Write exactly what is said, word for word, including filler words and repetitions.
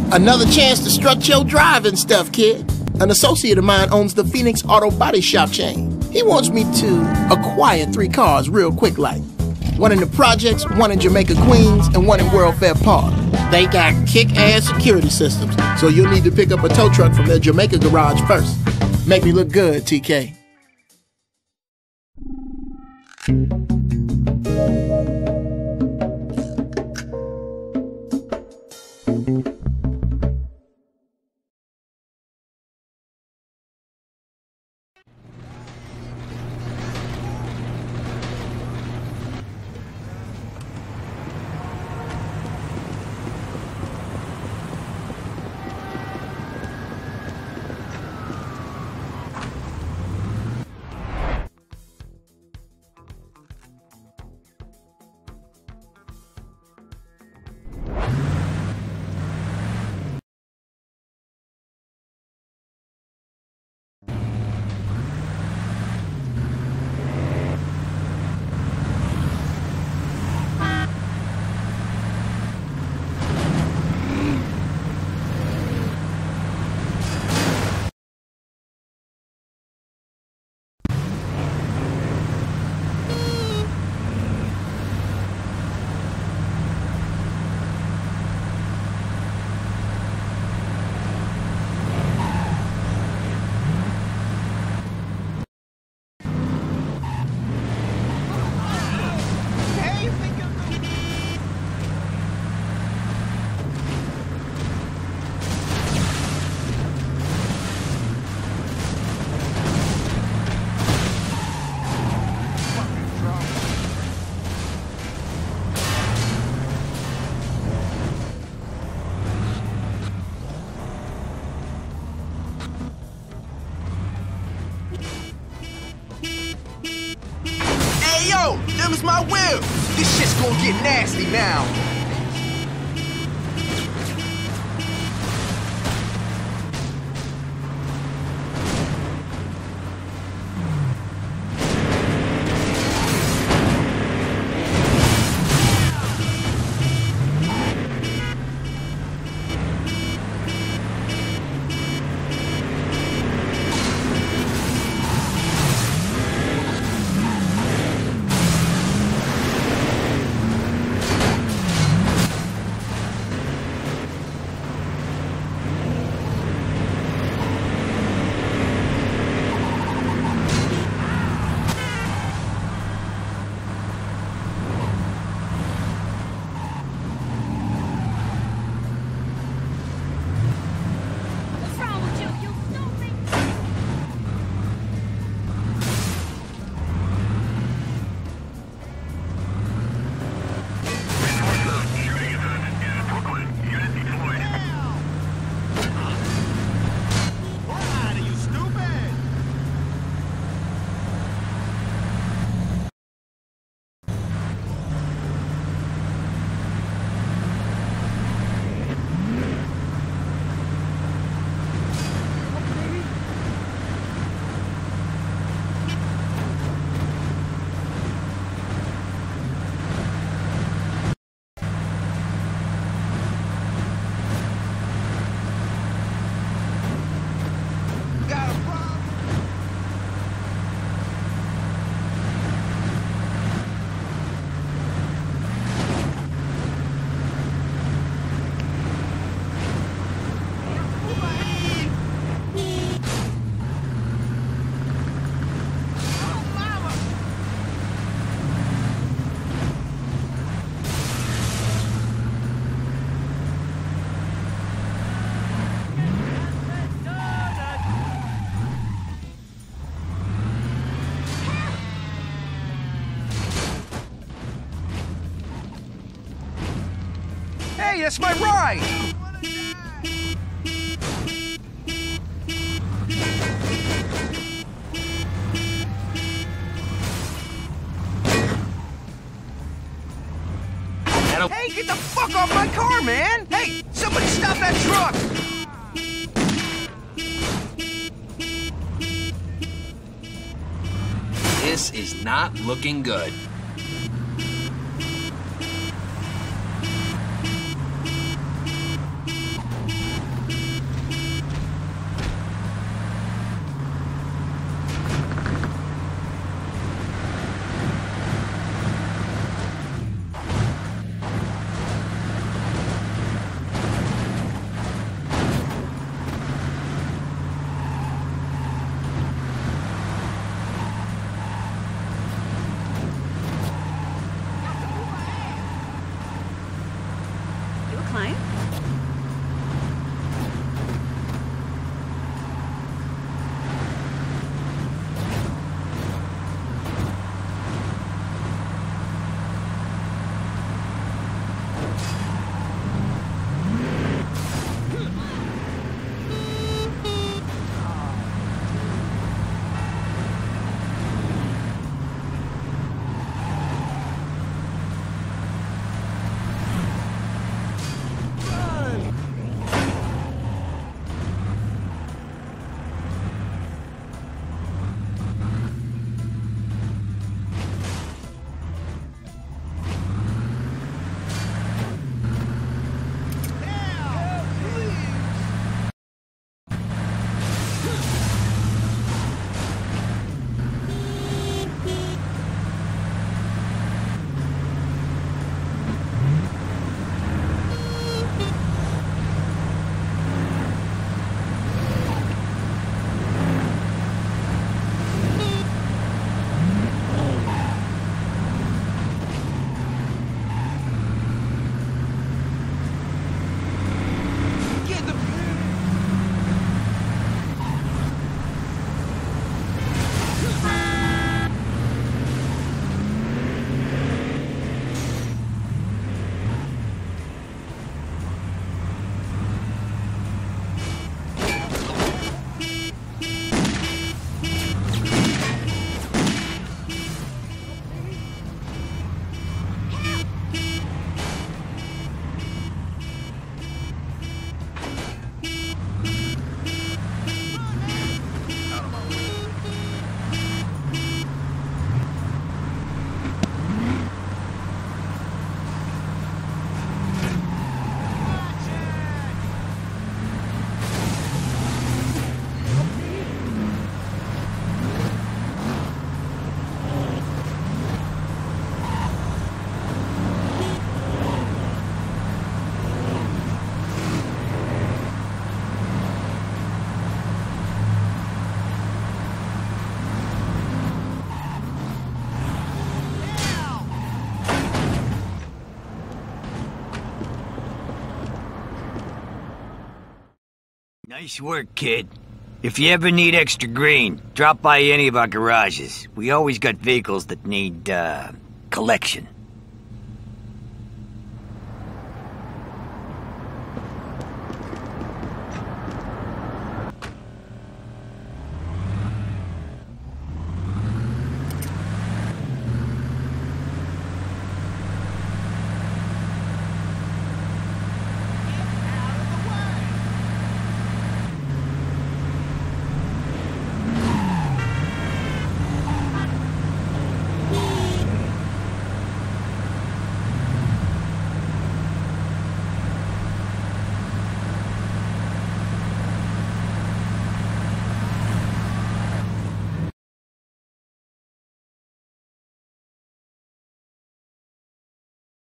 Another chance to strut your driving stuff, kid. An associate of mine owns the Phoenix Auto Body Shop chain. He wants me to acquire three cars real quick like. One in the projects, one in Jamaica, Queens, and one in World Fair Park. They got kick-ass security systems, so you'll need to pick up a tow truck from their Jamaica garage first. Make me look good, T K. Yo, them's my wheels. This shit's gonna get nasty now. Hey, that's my ride! Hey, get the fuck off my car, man! Hey, somebody stop that truck! This is not looking good. climb? Nice work, kid. If you ever need extra green, drop by any of our garages. We always got vehicles that need, uh, collection.